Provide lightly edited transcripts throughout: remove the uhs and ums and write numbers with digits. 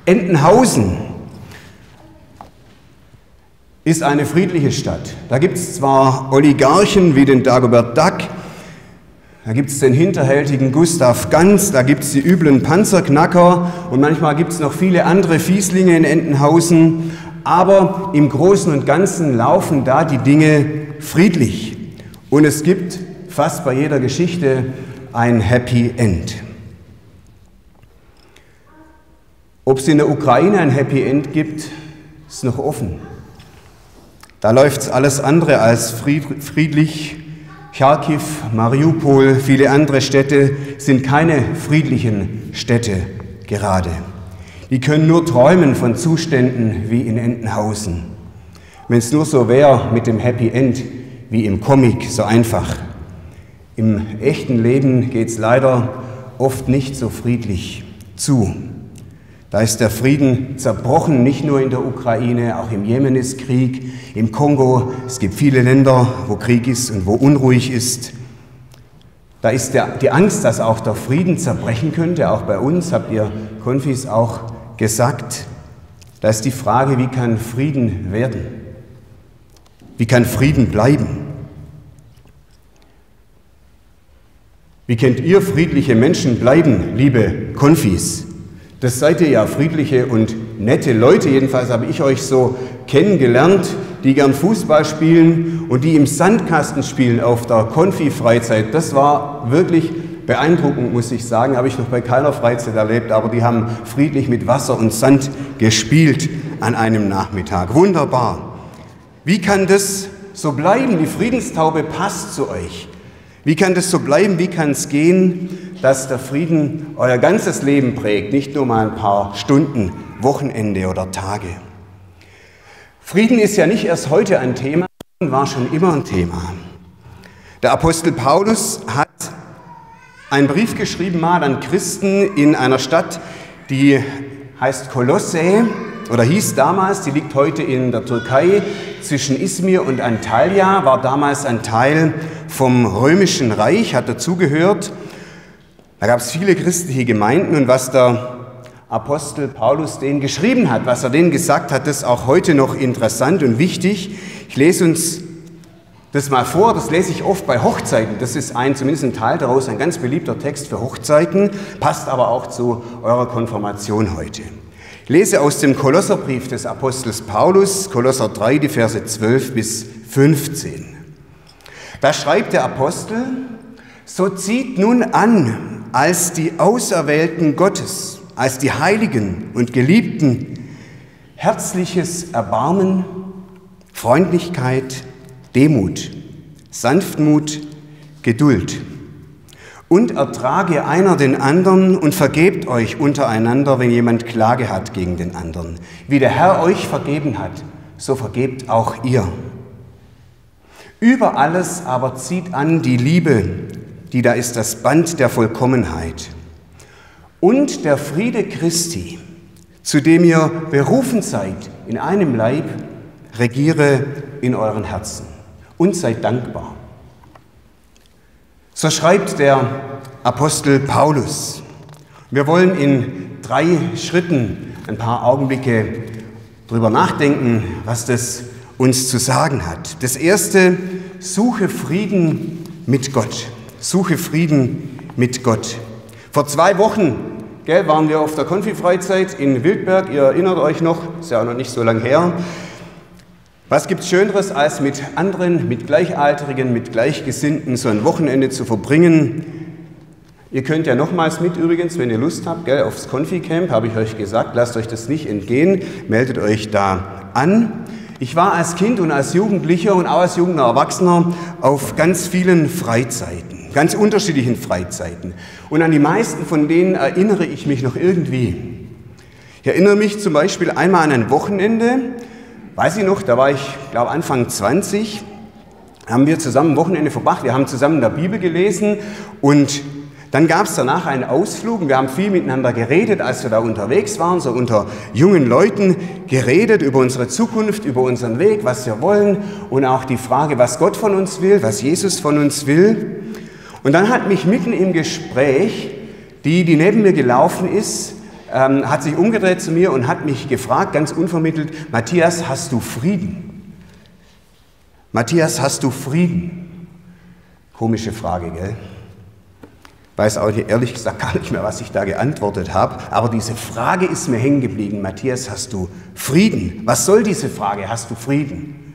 Entenhausen ist eine friedliche Stadt. Da gibt es zwar Oligarchen wie den Dagobert Duck, da gibt es den hinterhältigen Gustav Ganz, da gibt es die üblen Panzerknacker und manchmal gibt es noch viele andere Fieslinge in Entenhausen, aber im Großen und Ganzen laufen da die Dinge friedlich. Und es gibt fast bei jeder Geschichte ein Happy End. Ob es in der Ukraine ein Happy End gibt, ist noch offen. Da läuft es alles andere als friedlich. Charkiw, Mariupol, viele andere Städte sind keine friedlichen Städte gerade. Die können nur träumen von Zuständen wie in Entenhausen. Wenn es nur so wäre mit dem Happy End wie im Comic, so einfach. Im echten Leben geht es leider oft nicht so friedlich zu. Da ist der Frieden zerbrochen, nicht nur in der Ukraine, auch im Jemen ist Krieg, im Kongo. Es gibt viele Länder, wo Krieg ist und wo unruhig ist. Da ist die Angst, dass auch der Frieden zerbrechen könnte, auch bei uns, habt ihr Konfis auch gesagt. Da ist die Frage, wie kann Frieden werden? Wie kann Frieden bleiben? Wie könnt ihr friedliche Menschen bleiben, liebe Konfis? Das seid ihr ja, friedliche und nette Leute, jedenfalls habe ich euch so kennengelernt, die gern Fußball spielen und die im Sandkasten spielen auf der Konfi-Freizeit. Das war wirklich beeindruckend, muss ich sagen, habe ich noch bei keiner Freizeit erlebt, aber die haben friedlich mit Wasser und Sand gespielt an einem Nachmittag. Wunderbar. Wie kann das so bleiben? Die Friedenstaube passt zu euch. Wie kann das so bleiben? Wie kann es gehen, dass der Frieden euer ganzes Leben prägt, nicht nur mal ein paar Stunden, Wochenende oder Tage? Frieden ist ja nicht erst heute ein Thema, Frieden war schon immer ein Thema. Der Apostel Paulus hat einen Brief geschrieben mal an Christen in einer Stadt, die heißt Kolosse oder hieß damals, die liegt heute in der Türkei, zwischen Izmir und Antalya, war damals ein Teil vom Römischen Reich, hat dazugehört. Da gab es viele christliche Gemeinden und was der Apostel Paulus denen geschrieben hat, was er denen gesagt hat, das ist auch heute noch interessant und wichtig. Ich lese uns das mal vor, das lese ich oft bei Hochzeiten, das ist zumindest ein Teil daraus, ein ganz beliebter Text für Hochzeiten, passt aber auch zu eurer Konfirmation heute. Ich lese aus dem Kolosserbrief des Apostels Paulus, Kolosser 3, die Verse 12 bis 15. Da schreibt der Apostel: So zieht nun an als die Auserwählten Gottes, als die Heiligen und Geliebten, herzliches Erbarmen, Freundlichkeit, Demut, Sanftmut, Geduld. Und ertrage einer den anderen und vergebt euch untereinander, wenn jemand Klage hat gegen den anderen. Wie der Herr euch vergeben hat, so vergebt auch ihr. Über alles aber zieht an die Liebe, die da ist das Band der Vollkommenheit. Und der Friede Christi, zu dem ihr berufen seid in einem Leib, regiere in euren Herzen und seid dankbar. So schreibt der Apostel Paulus. Wir wollen in 3 Schritten ein paar Augenblicke drüber nachdenken, was das uns zu sagen hat. Das erste, suche Frieden mit Gott. Suche Frieden mit Gott. Vor 2 Wochen waren wir auf der Konfi-Freizeit in Wildberg. Ihr erinnert euch noch, ist ja auch noch nicht so lange her. Was gibt es Schöneres, als mit anderen, mit Gleichaltrigen, mit Gleichgesinnten so ein Wochenende zu verbringen? Ihr könnt ja nochmals mit übrigens, wenn ihr Lust habt, aufs Konfi-Camp, habe ich euch gesagt, lasst euch das nicht entgehen, meldet euch da an. Ich war als Kind und als Jugendlicher und auch als junger Erwachsener auf ganz vielen Freizeiten, ganz unterschiedlichen Freizeiten. Und an die meisten von denen erinnere ich mich noch irgendwie. Ich erinnere mich zum Beispiel einmal an ein Wochenende, weiß ich noch, da war ich, glaube Anfang 20, haben wir zusammen ein Wochenende verbracht, wir haben zusammen in der Bibel gelesen und dann gab es danach einen Ausflug und wir haben viel miteinander geredet, als wir da unterwegs waren, so unter jungen Leuten geredet über unsere Zukunft, über unseren Weg, was wir wollen und auch die Frage, was Gott von uns will, was Jesus von uns will. Und dann hat mich mitten im Gespräch, die neben mir gelaufen ist, hat sich umgedreht zu mir und hat mich gefragt, ganz unvermittelt, Matthias, hast du Frieden? Matthias, hast du Frieden? Komische Frage, gell? Weiß auch ehrlich gesagt gar nicht mehr, was ich da geantwortet habe, aber diese Frage ist mir hängen geblieben. Matthias, hast du Frieden? Was soll diese Frage? Hast du Frieden?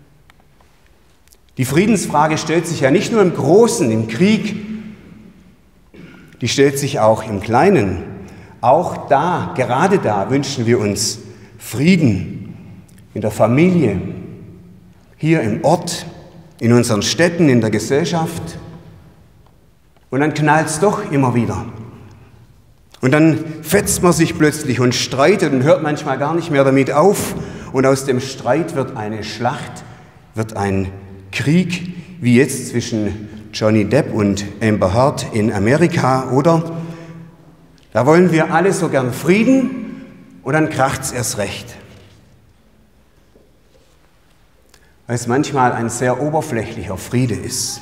Die Friedensfrage stellt sich ja nicht nur im Großen, im Krieg, die stellt sich auch im Kleinen. Auch da, gerade da wünschen wir uns Frieden in der Familie, hier im Ort, in unseren Städten, in der Gesellschaft. Und dann knallt es doch immer wieder. Und dann fetzt man sich plötzlich und streitet und hört manchmal gar nicht mehr damit auf. Und aus dem Streit wird eine Schlacht, wird ein Krieg, wie jetzt zwischen Johnny Depp und Amber Heard in Amerika, oder? Da wollen wir alle so gern Frieden und dann kracht's erst recht. Weil es manchmal ein sehr oberflächlicher Friede ist,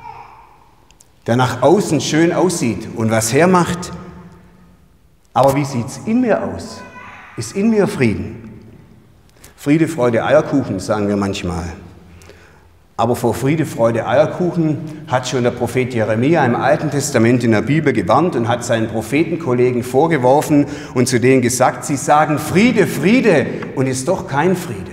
der nach außen schön aussieht und was hermacht. Aber wie sieht es in mir aus? Ist in mir Frieden? Friede, Freude, Eierkuchen, sagen wir manchmal. Aber vor Friede, Freude, Eierkuchen hat schon der Prophet Jeremia im Alten Testament in der Bibel gewarnt und hat seinen Prophetenkollegen vorgeworfen und zu denen gesagt, sie sagen Friede, Friede und ist doch kein Friede.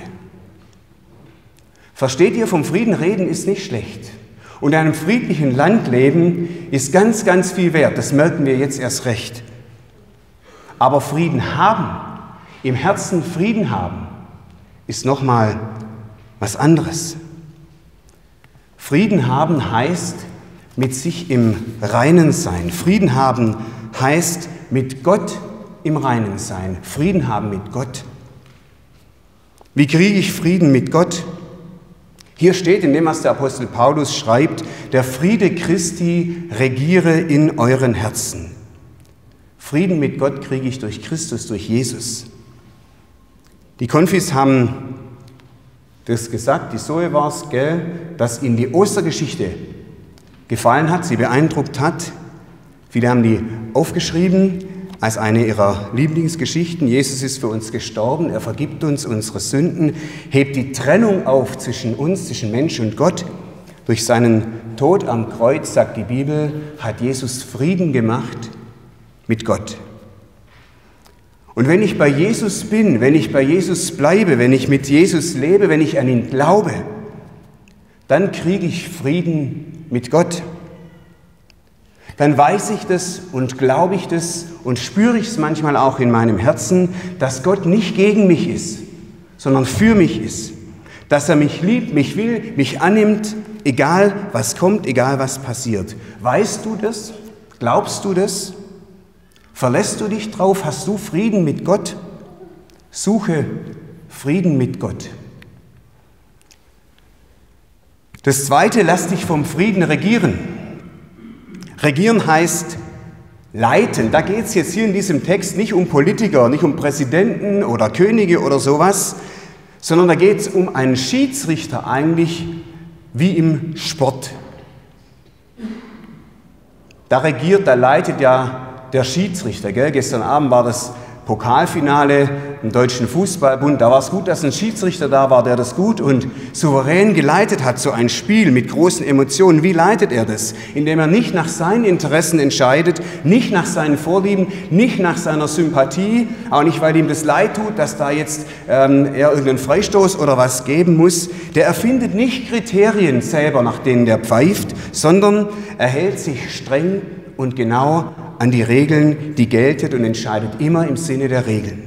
Versteht ihr, vom Frieden reden ist nicht schlecht. Und in einem friedlichen Land leben ist ganz, ganz viel wert. Das merken wir jetzt erst recht. Aber Frieden haben, im Herzen Frieden haben, ist nochmal was anderes. Frieden haben heißt mit sich im Reinen sein. Frieden haben heißt mit Gott im Reinen sein. Frieden haben mit Gott. Wie kriege ich Frieden mit Gott? Hier steht in dem, was der Apostel Paulus schreibt, der Friede Christi regiere in euren Herzen. Frieden mit Gott kriege ich durch Christus, durch Jesus. Die Konfis haben das gesagt, die Zoe war es, dass ihnen die Ostergeschichte gefallen hat, sie beeindruckt hat. Viele haben die aufgeschrieben als eine ihrer Lieblingsgeschichten. Jesus ist für uns gestorben, er vergibt uns unsere Sünden, hebt die Trennung auf zwischen uns, zwischen Mensch und Gott. Durch seinen Tod am Kreuz, sagt die Bibel, hat Jesus Frieden gemacht mit Gott. Und wenn ich bei Jesus bin, wenn ich bei Jesus bleibe, wenn ich mit Jesus lebe, wenn ich an ihn glaube, dann kriege ich Frieden mit Gott. Dann weiß ich das und glaube ich das und spüre ich es manchmal auch in meinem Herzen, dass Gott nicht gegen mich ist, sondern für mich ist. Dass er mich liebt, mich will, mich annimmt, egal was kommt, egal was passiert. Weißt du das? Glaubst du das? Verlässt du dich drauf? Hast du Frieden mit Gott? Suche Frieden mit Gott. Das Zweite, lass dich vom Frieden regieren. Regieren heißt leiten. Da geht es jetzt hier in diesem Text nicht um Politiker, nicht um Präsidenten oder Könige oder sowas, sondern da geht es um einen Schiedsrichter eigentlich wie im Sport. Da regiert, da leitet ja der Schiedsrichter. Gell? Gestern Abend war das Pokalfinale im Deutschen Fußballbund. Da war es gut, dass ein Schiedsrichter da war, der das gut und souverän geleitet hat, so ein Spiel mit großen Emotionen. Wie leitet er das? Indem er nicht nach seinen Interessen entscheidet, nicht nach seinen Vorlieben, nicht nach seiner Sympathie, auch nicht, weil ihm das leid tut, dass da jetzt er irgendeinen Freistoß oder was geben muss. Der erfindet nicht Kriterien selber, nach denen der pfeift, sondern er hält sich streng und genau an die Regeln, die gelten und entscheidet immer im Sinne der Regeln.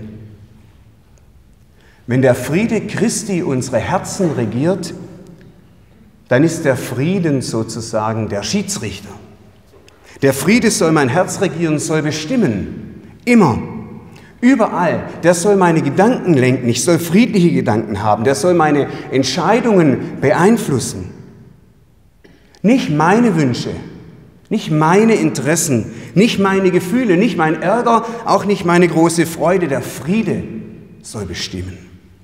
Wenn der Friede Christi unsere Herzen regiert, dann ist der Frieden sozusagen der Schiedsrichter. Der Friede soll mein Herz regieren, soll bestimmen, immer, überall. Der soll meine Gedanken lenken, ich soll friedliche Gedanken haben, der soll meine Entscheidungen beeinflussen. Nicht meine Wünsche, nicht meine Interessen, nicht meine Gefühle, nicht mein Ärger, auch nicht meine große Freude. Der Friede soll bestimmen.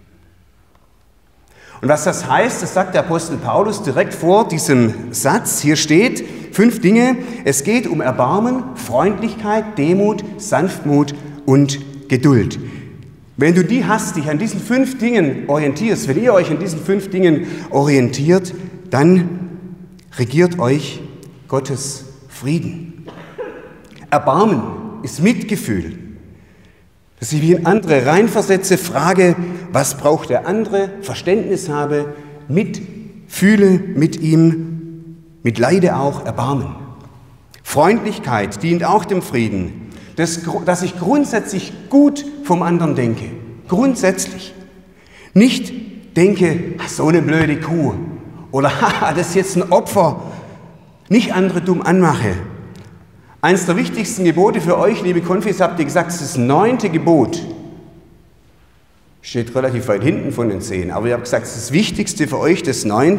Und was das heißt, das sagt der Apostel Paulus direkt vor diesem Satz. Hier steht 5 Dinge. Es geht um Erbarmen, Freundlichkeit, Demut, Sanftmut und Geduld. Wenn du die hast, dich an diesen 5 Dingen orientierst, wenn ihr euch an diesen 5 Dingen orientiert, dann regiert euch Gottes Frieden. Erbarmen ist Mitgefühl. Dass ich mich in andere reinversetze, frage, was braucht der andere, Verständnis habe, mitfühle mit ihm, mitleide auch, Erbarmen. Freundlichkeit dient auch dem Frieden. Dass ich grundsätzlich gut vom anderen denke. Grundsätzlich. Nicht denke, so eine blöde Kuh. Oder, haha, das ist jetzt ein Opfer. Nicht andere dumm anmache. Eines der wichtigsten Gebote für euch, liebe Konfis, habt ihr gesagt, das ist das 9. Gebot. Steht relativ weit hinten von den 10. Aber ihr habt gesagt, das ist das Wichtigste für euch, das 9.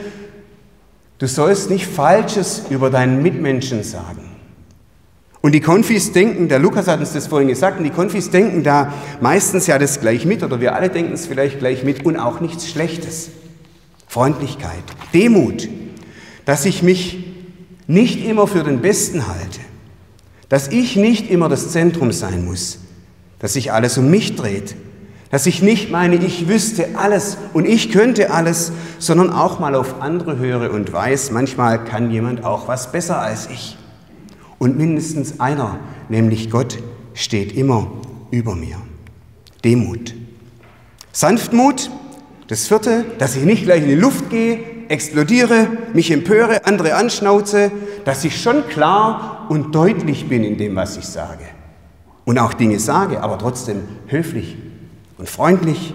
Du sollst nicht Falsches über deinen Mitmenschen sagen. Und die Konfis denken, der Lukas hat uns das vorhin gesagt, und die Konfis denken da meistens ja das gleich mit, oder wir alle denken es vielleicht gleich mit, und auch nichts Schlechtes. Freundlichkeit, Demut, dass ich mich nicht immer für den Besten halte, dass ich nicht immer das Zentrum sein muss, dass sich alles um mich dreht, dass ich nicht meine, ich wüsste alles und ich könnte alles, sondern auch mal auf andere höre und weiß, manchmal kann jemand auch was besser als ich. Und mindestens einer, nämlich Gott, steht immer über mir. Demut. Sanftmut, das 4., dass ich nicht gleich in die Luft gehe, explodiere, mich empöre, andere anschnauze, dass ich schon klar und deutlich bin in dem, was ich sage. Und auch Dinge sage, aber trotzdem höflich und freundlich.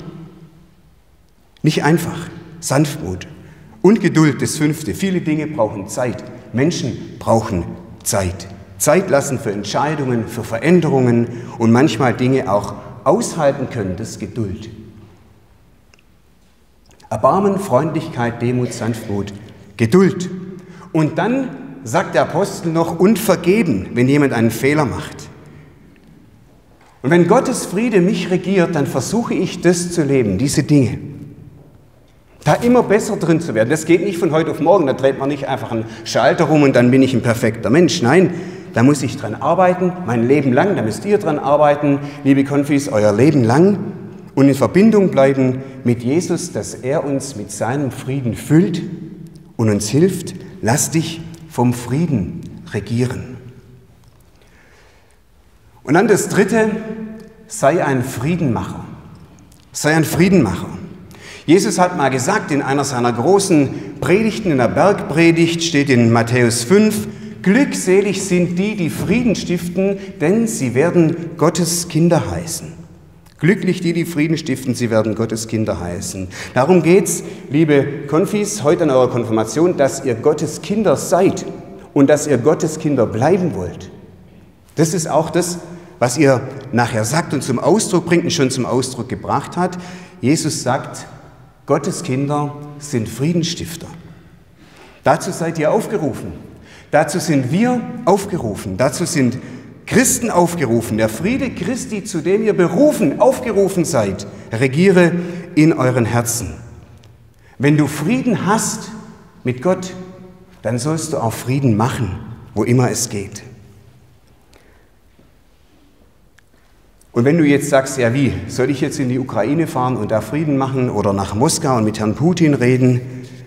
Nicht einfach. Sanftmut. Und Geduld, das 5. Viele Dinge brauchen Zeit. Menschen brauchen Zeit. Zeit lassen für Entscheidungen, für Veränderungen und manchmal Dinge auch aushalten können, das ist Geduld. Erbarmen, Freundlichkeit, Demut, Sanftmut, Geduld. Und dann sagt der Apostel noch, und vergeben, wenn jemand einen Fehler macht. Und wenn Gottes Friede mich regiert, dann versuche ich das zu leben, diese Dinge. Da immer besser drin zu werden. Das geht nicht von heute auf morgen, da dreht man nicht einfach einen Schalter rum und dann bin ich ein perfekter Mensch. Nein, da muss ich dran arbeiten, mein Leben lang, da müsst ihr dran arbeiten, liebe Konfis, euer Leben lang und in Verbindung bleiben mit Jesus, dass er uns mit seinem Frieden füllt und uns hilft, lass dich vom Frieden regieren. Und dann das 3, sei ein Friedenmacher. Sei ein Friedenmacher. Jesus hat mal gesagt in einer seiner großen Predigten, in der Bergpredigt, steht in Matthäus 5, glückselig sind die, die Frieden stiften, denn sie werden Gottes Kinder heißen. Glücklich die, die Frieden stiften, sie werden Gottes Kinder heißen. Darum geht's, liebe Konfis, heute an eurer Konfirmation, dass ihr Gottes Kinder seid und dass ihr Gottes Kinder bleiben wollt. Das ist auch das, was ihr nachher sagt und zum Ausdruck bringt und schon zum Ausdruck gebracht hat. Jesus sagt, Gottes Kinder sind Friedensstifter. Dazu seid ihr aufgerufen. Dazu sind wir aufgerufen. Dazu sind Christen aufgerufen. Der Friede Christi, zu dem ihr berufen, aufgerufen seid, regiere in euren Herzen. Wenn du Frieden hast mit Gott, dann sollst du auch Frieden machen, wo immer es geht. Und wenn du jetzt sagst, ja wie, soll ich jetzt in die Ukraine fahren und da Frieden machen oder nach Moskau und mit Herrn Putin reden?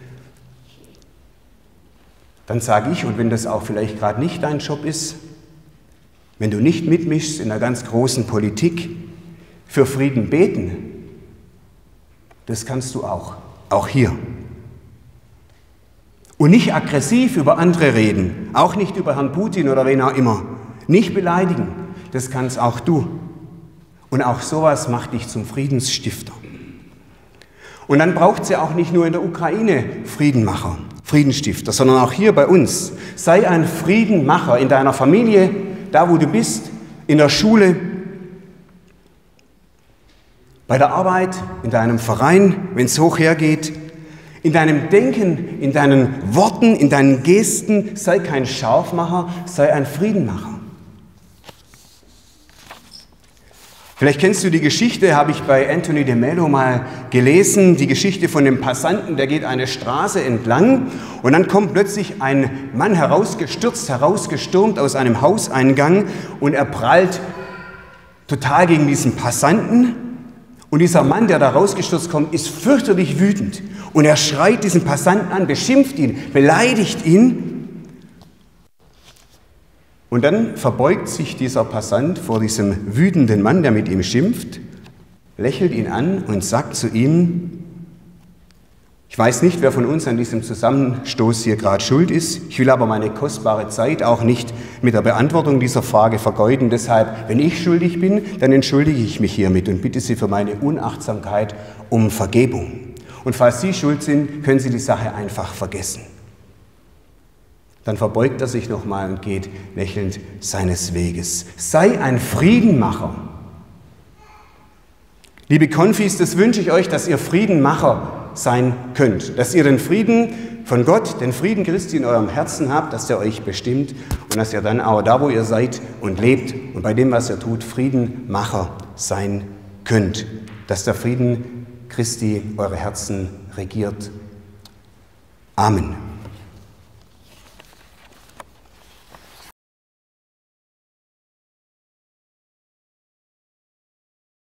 Dann sage ich, und wenn das auch vielleicht gerade nicht dein Job ist, wenn du nicht mitmischst in der ganz großen Politik, für Frieden beten, das kannst du auch hier. Und nicht aggressiv über andere reden, auch nicht über Herrn Putin oder wen auch immer. Nicht beleidigen, das kannst auch du. Und auch sowas macht dich zum Friedensstifter. Und dann braucht es ja auch nicht nur in der Ukraine Friedenmacher, Friedensstifter, sondern auch hier bei uns. Sei ein Friedenmacher in deiner Familie, da wo du bist, in der Schule, bei der Arbeit, in deinem Verein, wenn es hoch hergeht, in deinem Denken, in deinen Worten, in deinen Gesten. Sei kein Scharfmacher, sei ein Friedenmacher. Vielleicht kennst du die Geschichte, habe ich bei Anthony de Mello mal gelesen, die Geschichte von dem Passanten, der geht eine Straße entlang und dann kommt plötzlich ein Mann herausgestürmt aus einem Hauseingang und er prallt total gegen diesen Passanten. Und dieser Mann, der da rausgestürzt kommt, ist fürchterlich wütend. Und er schreit diesen Passanten an, beschimpft ihn, beleidigt ihn. Und dann verbeugt sich dieser Passant vor diesem wütenden Mann, der mit ihm schimpft, lächelt ihn an und sagt zu ihm: Ich weiß nicht, wer von uns an diesem Zusammenstoß hier gerade schuld ist. Ich will aber meine kostbare Zeit auch nicht mit der Beantwortung dieser Frage vergeuden. Deshalb, wenn ich schuldig bin, dann entschuldige ich mich hiermit und bitte Sie für meine Unachtsamkeit um Vergebung. Und falls Sie schuld sind, können Sie die Sache einfach vergessen. Dann verbeugt er sich nochmal und geht lächelnd seines Weges. Sei ein Friedenmacher. Liebe Konfis, das wünsche ich euch, dass ihr Friedenmacher sein könnt, dass ihr den Frieden von Gott, den Frieden Christi in eurem Herzen habt, dass der euch bestimmt und dass ihr dann auch da, wo ihr seid und lebt und bei dem, was ihr tut, Friedenmacher sein könnt, dass der Frieden Christi eure Herzen regiert. Amen.